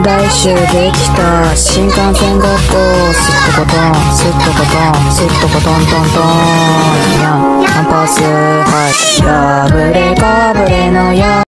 来週できた新幹線学校、すっとこトンすっとこトンすっとこトントントン、やんキャンパス、はい、破れかぶれのや